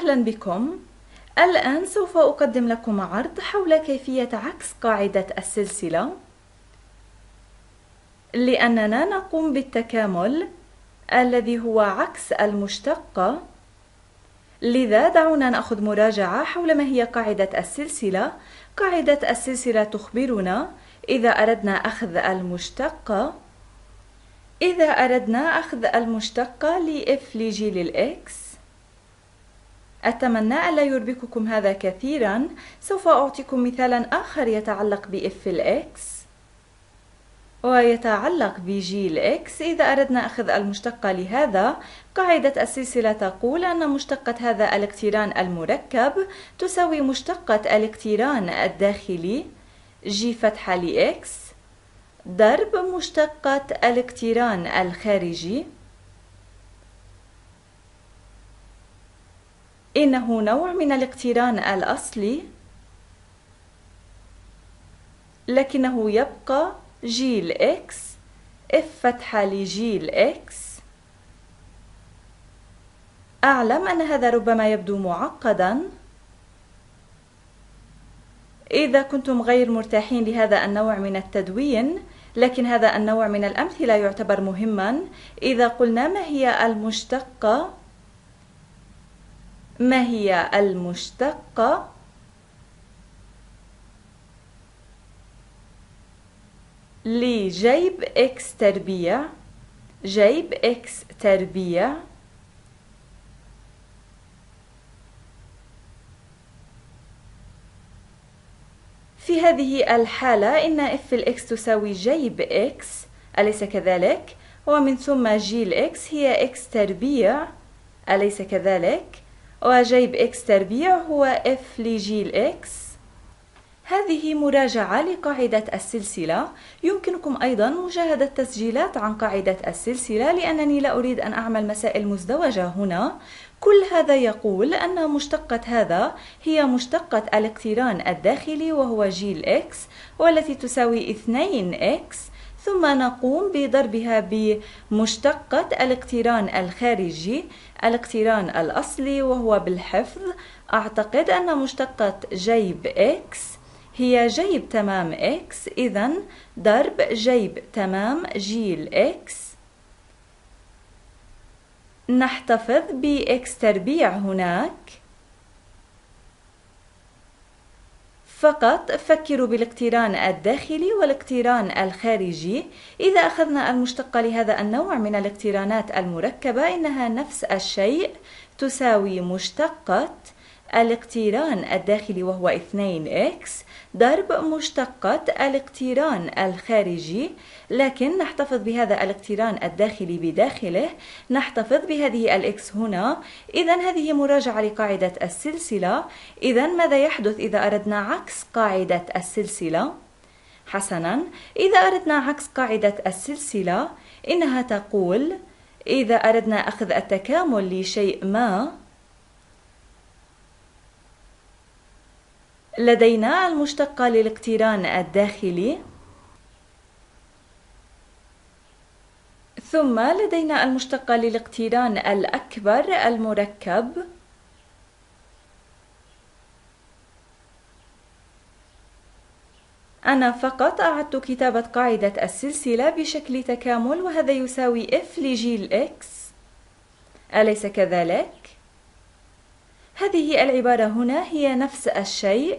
أهلا بكم. الآن سوف أقدم لكم عرض حول كيفية عكس قاعدة السلسلة، لأننا نقوم بالتكامل الذي هو عكس المشتقة. لذا دعونا نأخذ مراجعة حول ما هي قاعدة السلسلة. قاعدة السلسلة تخبرنا إذا أردنا أخذ المشتقة لإف لجي للإكس. أتمنى ألا يربككم هذا كثيرا. سوف أعطيكم مثالا آخر يتعلق بإف الإكس ويتعلق بجي الإكس. إذا أردنا أخذ المشتقة لهذا، قاعدة السلسلة تقول أن مشتقة هذا الاقتران المركب تساوي مشتقة الاقتران الداخلي جي فتحة لإكس ضرب مشتقة الاقتران الخارجي. إنه نوع من الاقتران الأصلي، لكنه يبقى جي الإكس إف فتحة لجي الإكس. أعلم أن هذا ربما يبدو معقدا. إذا كنتم غير مرتاحين لهذا النوع من التدوين، لكن هذا النوع من الأمثلة يعتبر مهما. إذا قلنا ما هي المشتقة لجيب إكس تربيع، جيب إكس تربيع في هذه الحالة إن إف الإكس تساوي جيب إكس، أليس كذلك؟ ومن ثم جي الإكس هي إكس تربيع، أليس كذلك؟ وجيب إكس تربيع هو إف لجي الإكس. هذه مراجعة لقاعدة السلسلة. يمكنكم أيضا مشاهدة تسجيلات عن قاعدة السلسلة، لأنني لا أريد أن أعمل مسائل مزدوجة هنا. كل هذا يقول أن مشتقة هذا هي مشتقة الاقتران الداخلي وهو جي الإكس، والتي تساوي 2 إكس، ثم نقوم بضربها بمشتقة الاقتران الخارجي الاقتران الأصلي وهو بالحفظ. أعتقد أن مشتقة جيب إكس هي جيب تمام إكس، إذن ضرب جيب تمام جي الإكس. نحتفظ بإكس تربيع هناك. فقط فكروا بالاقتران الداخلي والاقتران الخارجي. إذا أخذنا المشتقة لهذا النوع من الاقترانات المركبة، إنها نفس الشيء، تساوي مشتقة الاقتران الداخلي وهو 2 إكس ضرب مشتقة الاقتران الخارجي، لكن نحتفظ بهذا الاقتران الداخلي بداخله، نحتفظ بهذه الإكس هنا. إذن هذه مراجعة لقاعدة السلسلة. إذن ماذا يحدث إذا أردنا عكس قاعدة السلسلة؟ حسنا، إذا أردنا عكس قاعدة السلسلة، إنها تقول إذا أردنا أخذ التكامل لشيء ما، لدينا المشتقة للاقتران الداخلي، ثم لدينا المشتقة للاقتران الأكبر المركب، أنا فقط أعدت كتابة قاعدة السلسلة بشكل تكامل، وهذا يساوي إف لجي الإكس، أليس كذلك؟ هذه العبارة هنا هي نفس الشيء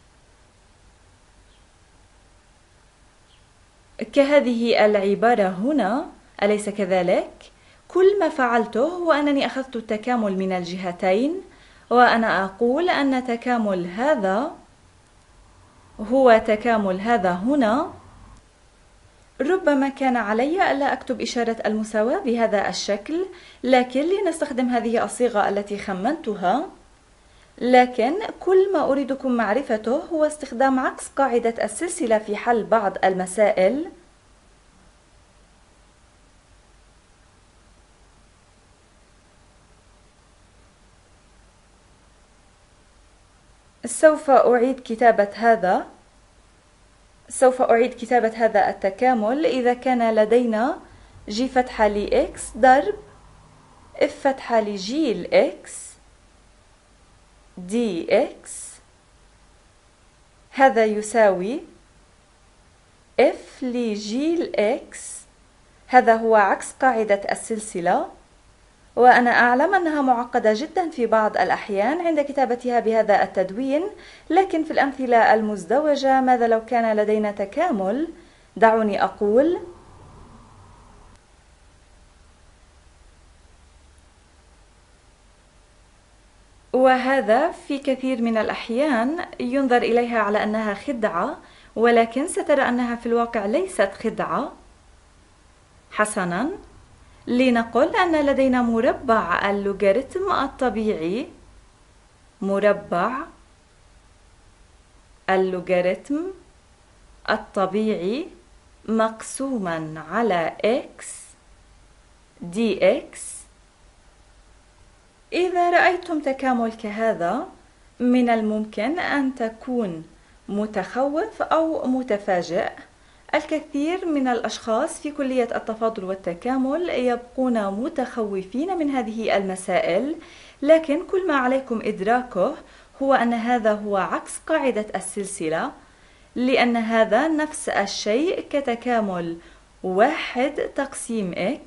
كهذه العبارة هنا، أليس كذلك؟ كل ما فعلته هو أنني أخذت التكامل من الجهتين، وأنا أقول أن تكامل هذا هو تكامل هذا هنا. ربما كان علي ألا أكتب إشارة المساواة بهذا الشكل، لكن لنستخدم هذه الصيغة التي خمنتها. لكن كل ما أريدكم معرفته هو استخدام عكس قاعدة السلسلة في حل بعض المسائل. سوف أعيد كتابة هذا التكامل. إذا كان لدينا جي فتحة لإكس ضرب إف فتحة لجي الإكس، دي إكس هذا يساوي F لجيل X. هذا هو عكس قاعدة السلسلة، وأنا أعلم أنها معقدة جدا في بعض الأحيان عند كتابتها بهذا التدوين، لكن في الأمثلة المزدوجة ماذا لو كان لدينا تكامل؟ دعوني أقول وهذا في كثير من الأحيان ينظر إليها على أنها خدعة، ولكن سترى أنها في الواقع ليست خدعة. حسناً، لنقل أن لدينا مربع اللوغاريتم الطبيعي، مربع اللوغاريتم الطبيعي مقسوما على x dx. إذا رأيتم تكامل كهذا من الممكن أن تكون متخوف أو متفاجئ. الكثير من الأشخاص في كلية التفاضل والتكامل يبقون متخوفين من هذه المسائل، لكن كل ما عليكم إدراكه هو أن هذا هو عكس قاعدة السلسلة، لأن هذا نفس الشيء كتكامل 1/x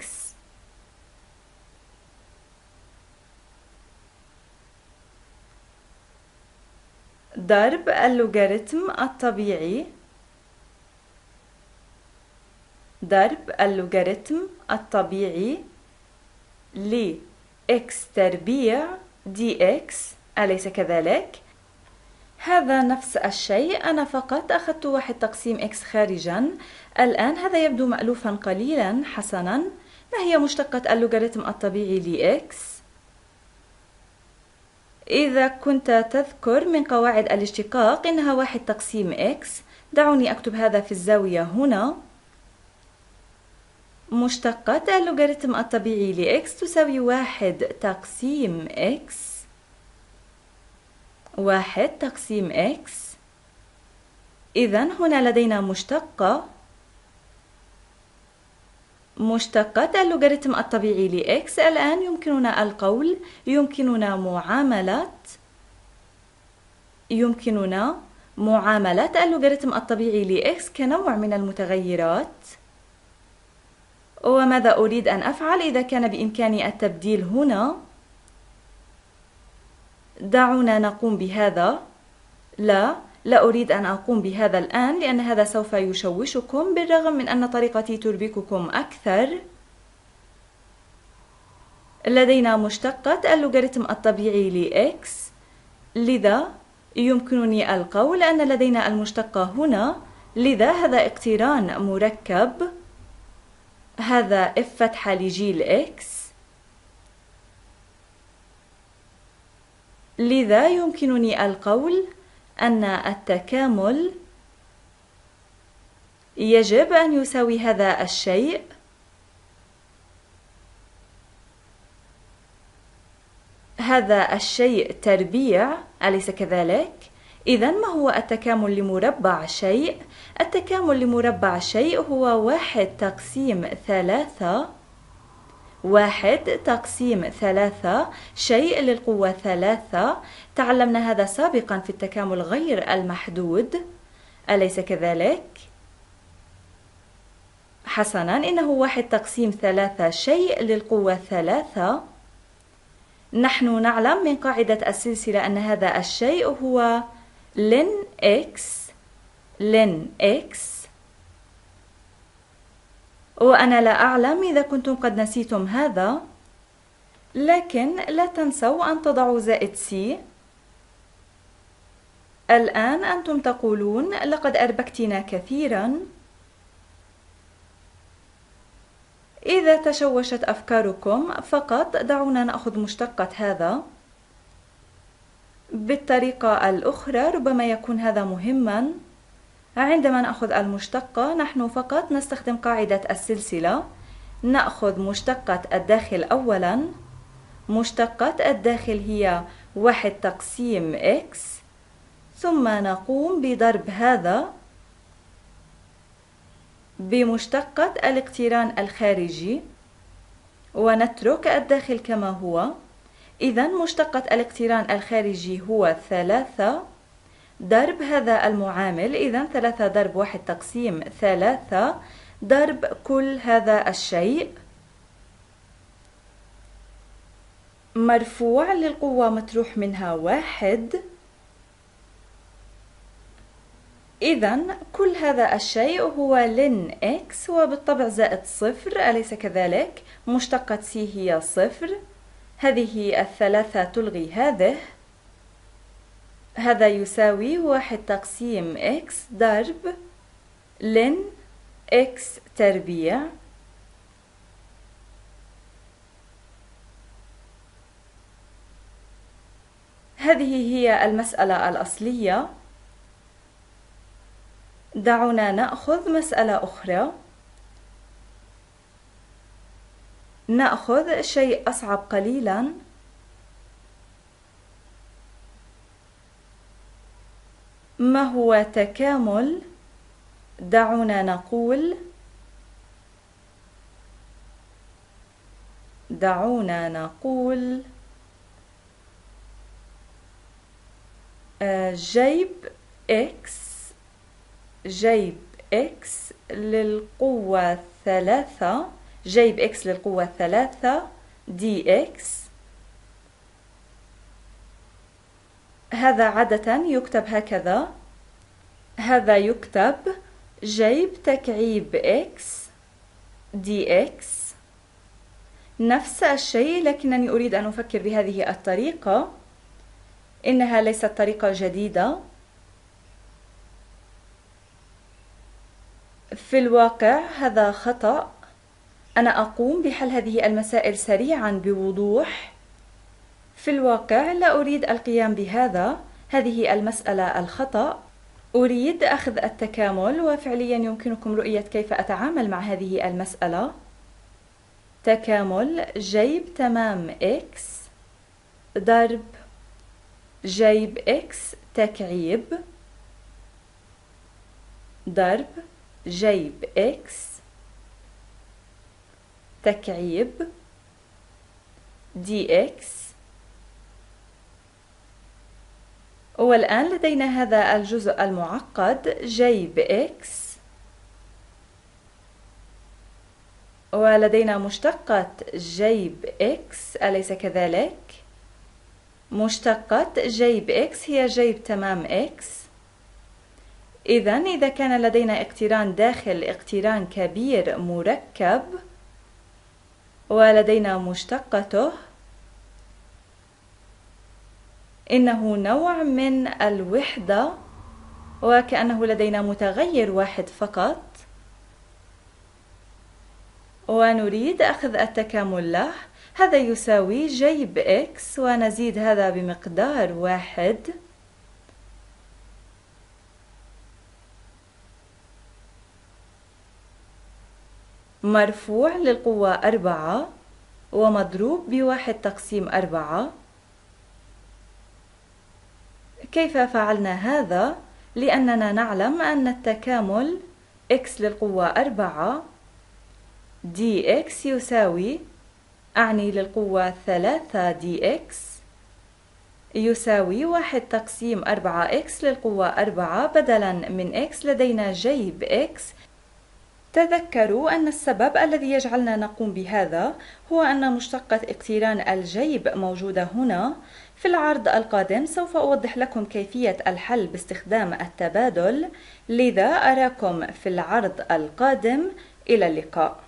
ضرب اللوغاريتم الطبيعي ضرب اللوغاريتم الطبيعي ل x تربيع dx، أليس كذلك؟ هذا نفس الشيء، أنا فقط أخذت 1/x خارجا. الآن هذا يبدو مألوفا قليلا. حسنا، ما هي مشتقة اللوغاريتم الطبيعي ل x؟ إذا كنت تذكر من قواعد الاشتقاق إنها 1/x. دعوني أكتب هذا في الزاوية هنا. مشتقة اللوغاريتم الطبيعي ل x تساوي 1/x 1/x. إذن هنا لدينا مشتقة اللوغاريتم الطبيعي ل x. الآن يمكننا القول يمكننا معاملة اللوغاريتم الطبيعي ل x كنوع من المتغيرات. وماذا أريد أن أفعل إذا كان بإمكاني التبديل هنا؟ دعونا نقوم بهذا. لا أريد أن أقوم بهذا الآن، لأن هذا سوف يشوشكم بالرغم من أن طريقتي تربككم أكثر. لدينا مشتقة اللوغاريتم الطبيعي ل x، لذا يمكنني القول أن لدينا المشتقة هنا. لذا هذا اقتران مركب، هذا f فتحة لجيل x. لذا يمكنني القول أن التكامل يجب أن يساوي هذا الشيء، هذا الشيء تربيع، أليس كذلك؟ إذن ما هو التكامل لمربع شيء؟ التكامل لمربع شيء هو 1/3 1/3 شيء للقوة 3. تعلمنا هذا سابقا في التكامل غير المحدود، أليس كذلك؟ حسنا، إنه 1/3 شيء للقوة 3. نحن نعلم من قاعدة السلسلة أن هذا الشيء هو ln x. وأنا لا أعلم إذا كنتم قد نسيتم هذا، لكن لا تنسوا أن تضعوا زائد c. الآن أنتم تقولون لقد أربكتنا كثيرا. إذا تشوشت أفكاركم فقط دعونا نأخذ مشتقة هذا. بالطريقة الأخرى ربما يكون هذا مهما. عندما نأخذ المشتقة نحن فقط نستخدم قاعدة السلسلة. نأخذ مشتقة الداخل أولا. مشتقة الداخل هي 1/x، ثم نقوم بضرب هذا بمشتقة الاقتران الخارجي ونترك الداخل كما هو. إذا مشتقة الاقتران الخارجي هو 3 ضرب هذا المعامل، إذا 3 ضرب 1 تقسيم 3 ضرب كل هذا الشيء مرفوع للقوة مطروح منها 1. إذا كل هذا الشيء هو لن إكس وبالطبع زائد 0، أليس كذلك؟ مشتقة سي هي 0، هذه 3 تلغي هذه، هذا يساوي 1 تقسيم إكس ضرب لن إكس تربيع. هذه هي المسألة الأصلية. دعونا نأخذ مسألة أخرى، نأخذ شيء أصعب قليلا. ما هو تكامل؟ دعونا نقول جيب إكس للقوة 3، جيب إكس للقوة 3 دي إكس. هذا عادة يكتب هكذا، هذا يكتب جيب تكعيب إكس دي إكس، نفس الشيء، لكنني أريد أن أفكر بهذه الطريقة، إنها ليست طريقة جديدة. في الواقع هذا خطأ، أنا أقوم بحل هذه المسائل سريعا بوضوح. في الواقع لا أريد القيام بهذا، هذه المسألة الخطأ، أريد أخذ التكامل، وفعليا يمكنكم رؤية كيف أتعامل مع هذه المسألة. تكامل جيب تمام إكس ضرب جيب إكس تكعيب ضرب جيب إكس تكعيب دي إكس. والآن لدينا هذا الجزء المعقد جيب إكس، ولدينا مشتقة جيب إكس، أليس كذلك؟ مشتقة جيب إكس هي جيب تمام إكس. إذا كان لدينا اقتران داخل اقتران كبير مركب ولدينا مشتقته، إنه نوع من الوحدة، وكأنه لدينا متغير واحد فقط، ونريد أخذ التكامل له. هذا يساوي جيب إكس ونزيد هذا بمقدار 1 مرفوع للقوة 4 ومضروب ب1 تقسيم 4. كيف فعلنا هذا؟ لأننا نعلم أن التكامل x للقوة 4 دي x يساوي، أعني للقوة 3 دي x يساوي 1 تقسيم 4x للقوة 4. بدلا من x لدينا جيب x. تذكروا أن السبب الذي يجعلنا نقوم بهذا هو أن مشتقة اقتران الجيب موجودة هنا. في العرض القادم سوف أوضح لكم كيفية الحل باستخدام التبادل، لذا أراكم في العرض القادم. إلى اللقاء.